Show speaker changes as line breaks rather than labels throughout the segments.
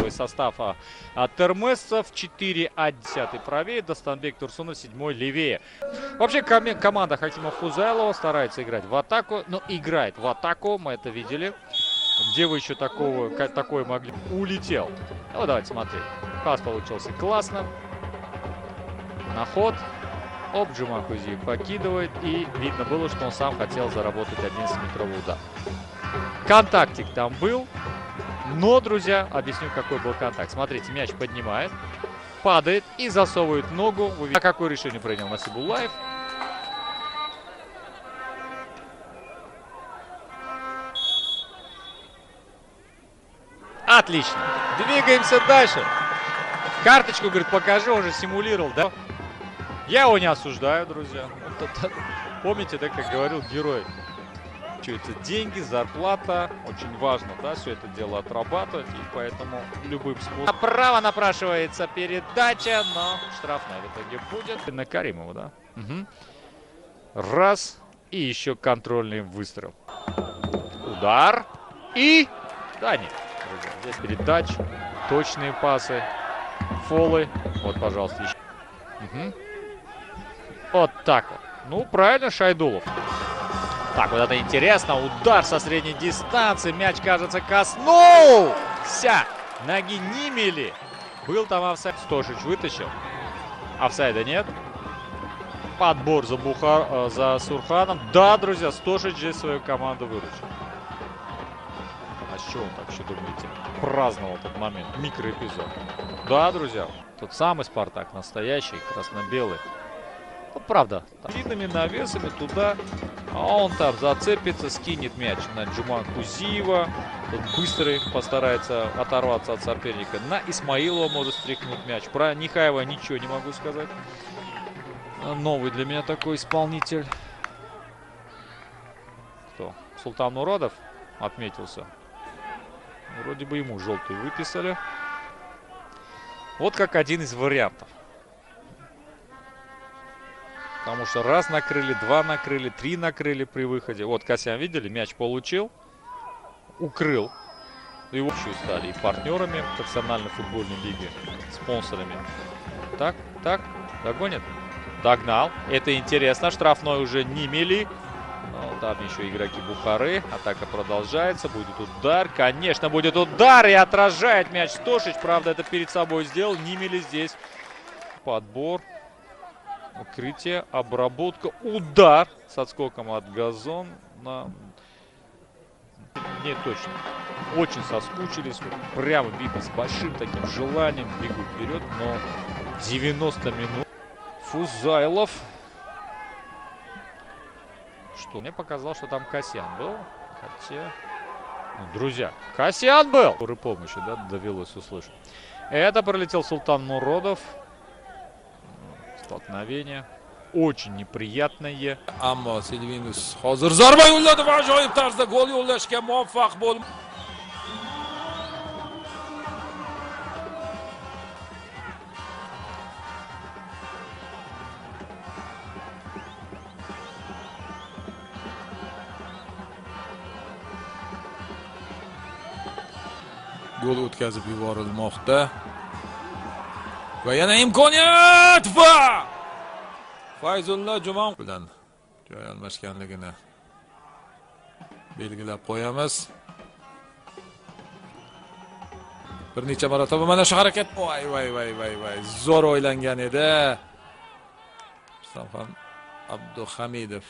стартовый состав термесцев. 4-10 правее, Достанбек Турсунов 7 левее. Вообще команда Хакима Фузайлова старается играть в атаку, но играет в атаку, мы это видели. Где вы еще такое могли? Улетел. Ну, давайте смотреть. Пас получился классно. На ход. Оп, Джумакузи покидывает. И видно было, что он сам хотел заработать 11-метровый удар. Контактик там был. Но, друзья, объясню, какой был контакт. Смотрите, мяч поднимает, падает и засовывает ногу. А какое решение принял Насибуллаев? Отлично. Двигаемся дальше. Карточку, говорит, покажи, он же симулировал, да? Я его не осуждаю, друзья. Помните, да, как говорил герой? Это деньги, зарплата. Очень важно, да, все это дело отрабатывать. И поэтому любым способом. Направо напрашивается передача, но штрафная в итоге будет. На Каримова, да? Угу. Раз. И еще контрольный выстрел. Удар. И... Да, нет. Друзья, здесь передач, точные пасы, фолы. Вот, пожалуйста, еще. Угу. Вот так вот. Ну, правильно, Шайдулов. Так, вот это интересно. Удар со средней дистанции. Мяч, кажется, коснулся ноги Нимели. Был там офсайд. Стошич вытащил. Офсайда нет. Подбор за Сурханом. Да, друзья, Стошич здесь свою команду выручил. А с чего он так еще, думаете, праздновал этот момент? Микроэпизод. Да, друзья, тот самый Спартак, настоящий, красно-белый. Вот правда, длинными навесами туда, а он там зацепится, скинет мяч на Джумакузиева. Тут быстрый постарается оторваться от соперника. На Исмаилова может стряхнуть мяч. Про Нихаева ничего не могу сказать. Новый для меня такой исполнитель. Кто? Султан Уродов отметился. Вроде бы ему желтую выписали. Вот как один из вариантов. Потому что раз накрыли, два накрыли, три накрыли при выходе. Вот Касьян, видели, мяч получил, укрыл. Его еще стали и партнерами профессиональной футбольной лиги, спонсорами. Так, догонит? Догнал. Это интересно. Штрафной уже Нимели. Ну, там еще игроки Бухары. Атака продолжается. Будет удар. Конечно, будет удар. И отражает мяч Стошич. Правда, это перед собой сделал. Нимели здесь. Подбор. Укрытие. Обработка. Удар. С отскоком от газона. Нет, точно. Очень соскучились. Прямо видно, с большим таким желанием бегут вперед. Но 90 минут. Фузайлов. Что? Мне показалось, что там Касьян был. Хотя... Ну, друзья, Касьян был! Скорой помощи, да, довелось услышать. Это пролетел Султан Муродов. Столкновение. Очень неприятное.
Ammo Silvinus hozir zarba yo'lladi va ajoyib tarzda gol yo'llashga muvaffaq bo'ldi. Gol o'tkazib yuborilmoqda. Va yana imkoniyat va Fayzulla Jumon bilan joy almashganligini belgilab qo'yamiz. Bir necha marotaba mana shu harakat. Voy. Zo'r o'ylangan edi. Rustamxon Abduhamidov.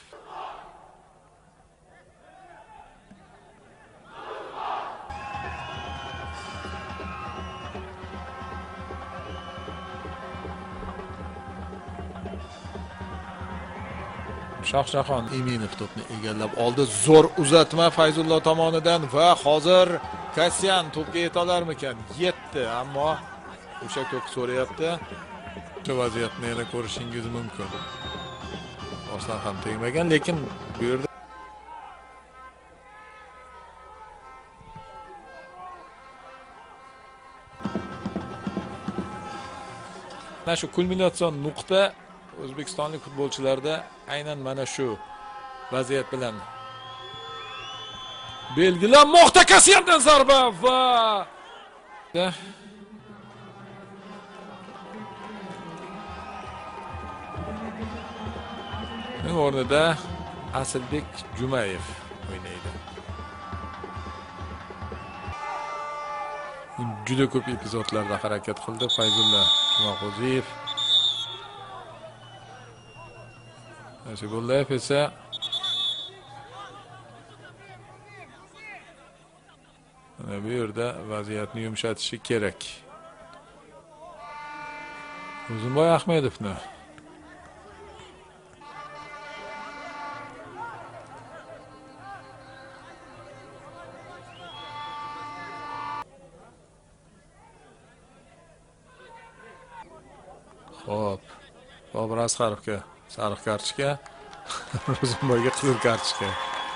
Shohjahon Iminov to'pni egallab oldi. Zo'r uzatma Fayzullo tomonidan va hozir Kasian to'pga yeta olarmikan? Yetdi, ammo o'sha ko'p so'rayapti. Shu vaziyatni yana ko'rishingiz mumkin. Bosdan ham tegmagan, lekin bu yerda mana shu kulminatsion nuqta o'zbekistonlik futbolchilarda aynan mana shu vaziyat bilan belgilanmoqda. Kasiyandan zarba va o'rnida Asilbek Jumayev o'ynaydi. Juda ko'p epizodlarda harakat qildi Fayzulla Jumaqo'ziyev. Nasibulloyev esa mana bu yerda vaziyatni yumshatishi kerak. Uzunboy Ahmedovni Xo'p, Bobur Asqarovga sariq kartochka, Uzunboyga qizil kartochka.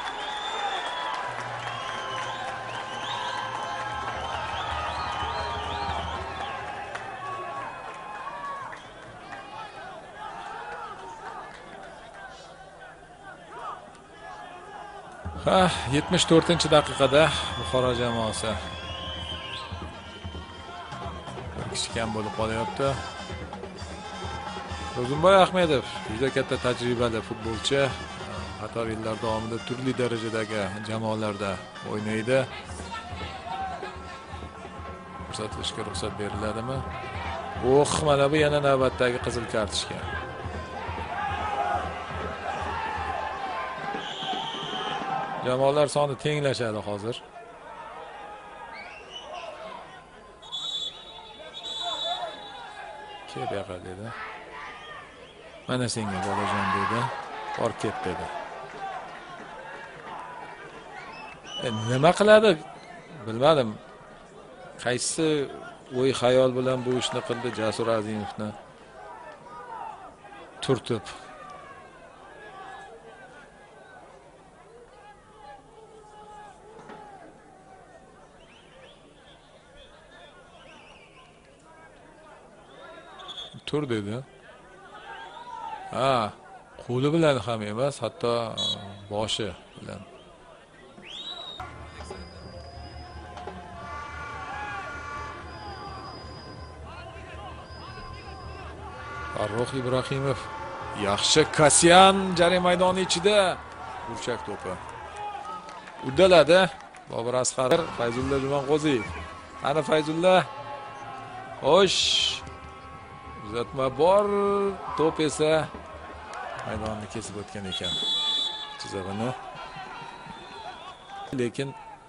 Ha, 74-daqiqada Buxoro jamoasi bir kishi kam bo'lib qolyapti. Uzunboy Ahmedov juda katta tajribali futbolchi. Qator yillar davomida turli darajadagi jamoalarda o'ynaydi. Ko'rsatishga ruxsat beriladimi? Mana bu yana navbatdagi qizil kartochka. Jamoalar soni tenglashadi hozir. Kim yoqa dedi. Mana senga bolajon dedi. Bor ket dedi. Nima qiladi? Bilmadim. Qaysi o'y xayol bilan bu ishni qildi Jasur Azimovni turtib. Tur dedi. Ha, qo'li bilan ham emas, hatto boshi bilan. Farruh Ibrohimov. Yaxshi Kasyan jarima maydoni ichida burchak to'pi. Uddaladi. Bobur Asqarov, Fayzulla Jumaqo'ziyev. Ana Fayzulla. Xo'sh. Uzatma bor, to'p esa maydonni kesib o'tgan ekan. Chizig'ini. Lekin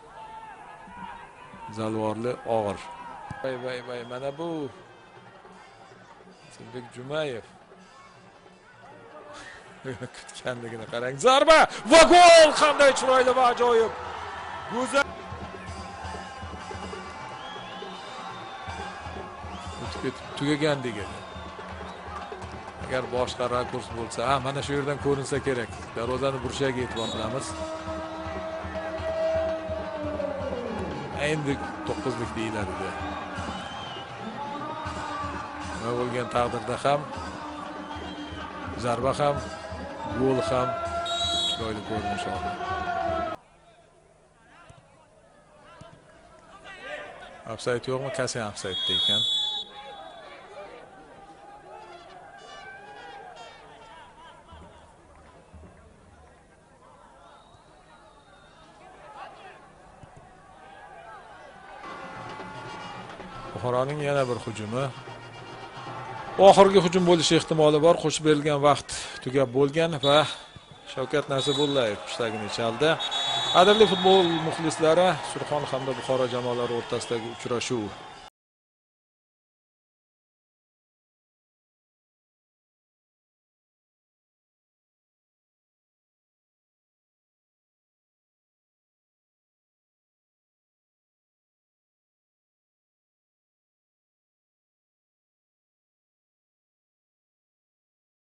zalvorli og'ir. Vay, mana bu Asilbek Jumayev. Kutganligini qarang. Zarba va gol! Qanday chiroyli va ajoyib. Go'zal. Tugagan degan. Agar boshqa rakurs bo'lsa, mana shu yerdan ko'rinsa kerak. Darvozani burshagiga e'tibor qilamiz. Endi 9lik deyiladi. Nima bo'lgan taqdirda ham zarba ham, gol ham chiroyli ko'rinish oldi. Ofsayd yo'qmi? Kasyan ofsaydda ekan. Buxoroning yana bir hujumi. Oxirgi hujum bo'lishi ehtimoli bor. Qo'shib berilgan vaqt tugab bo'lgan va Shavkat Nasibullayev pishtagini chaldi. Qadrli futbol muxlislari, Surxon hamda Buxoro jamoalari o'rtasidagi uchrashuv